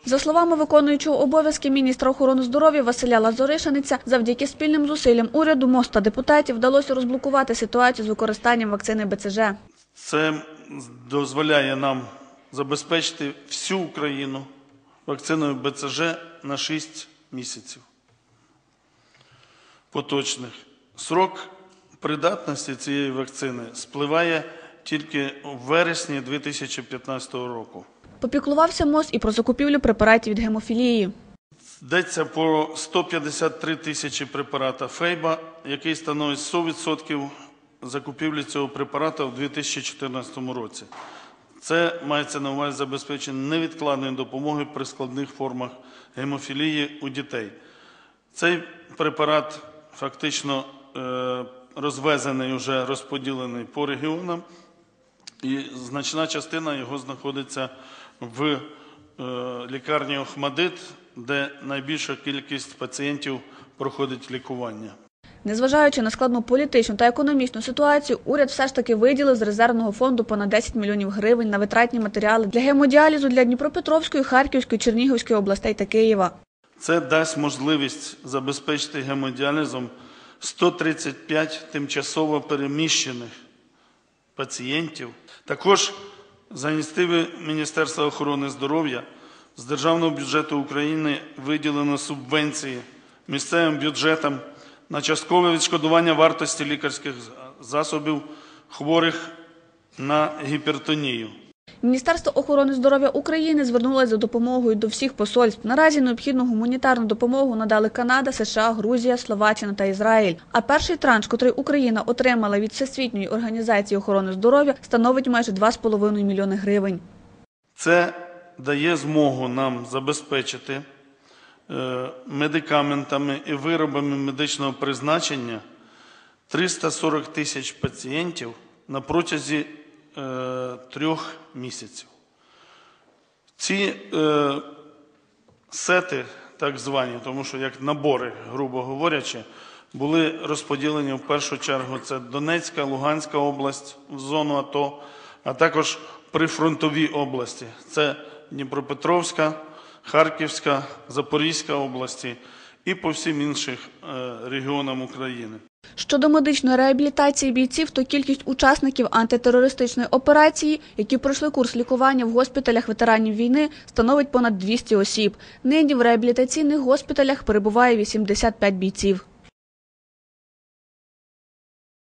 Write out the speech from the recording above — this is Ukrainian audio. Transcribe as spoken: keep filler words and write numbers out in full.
За словами виконуючого обов'язки міністра охорони здоров'я Василя Лазоришинця, завдяки спільним зусиллям уряду, МОЗ та депутатів вдалося розблокувати ситуацію з використанням вакцини Б Ц Ж. Це дозволяє нам забезпечити всю Україну вакциною Б Ц Ж на шість місяців поточних. Срок придатності цієї вакцини спливає тільки в вересні дві тисячі п'ятнадцятого року. Попіклувався МОЗ і про закупівлю препаратів від гемофілії. Йдеться про сто п'ятдесят три тисячі препарата Фейба, який становить сто відсотків закупівлі цього препарата у дві тисячі чотирнадцятому році. Це мається на увазі забезпечення невідкладної допомоги при складних формах гемофілії у дітей. Цей препарат фактично розвезений, вже розподілений по регіонам, і значна частина його знаходиться в лікарні «Охмадит», де найбільша кількість пацієнтів проходить лікування. Незважаючи на складну політичну та економічну ситуацію, уряд все ж таки виділив з резервного фонду понад десять мільйонів гривень на витратні матеріали для гемодіалізу для Дніпропетровської, Харківської, Чернігівської областей та Києва. Це дасть можливість забезпечити гемодіалізом сто тридцять п'ять тимчасово переміщених пацієнтів. Також за ініціативи Міністерства охорони здоров'я з Державного бюджету України виділено субвенції місцевим бюджетам на часткове відшкодування вартості лікарських засобів хворих на гіпертонію. Міністерство охорони здоров'я України звернулося за допомогою до всіх посольств. Наразі необхідну гуманітарну допомогу надали Канада, США, Грузія, Словаччина та Ізраїль. А перший транш, котрий Україна отримала від Всесвітньої організації охорони здоров'я, становить майже два з половиною мільйони гривень. Це дає змогу нам забезпечити медикаментами і виробами медичного призначення триста сорок тисяч пацієнтів на протязі трьох місяців. Ці е, сети, так звані, тому що як набори, грубо говорячи, були розподілені в першу чергу це Донецька, Луганська область в зону АТО, а також прифронтові області. Це Дніпропетровська, Харківська, Запорізька області і по всім іншим е, регіонам України. Щодо медичної реабілітації бійців, то кількість учасників антитерористичної операції, які пройшли курс лікування в госпіталях ветеранів війни, становить понад двісті осіб. Нині в реабілітаційних госпіталях перебуває вісімдесят п'ять бійців.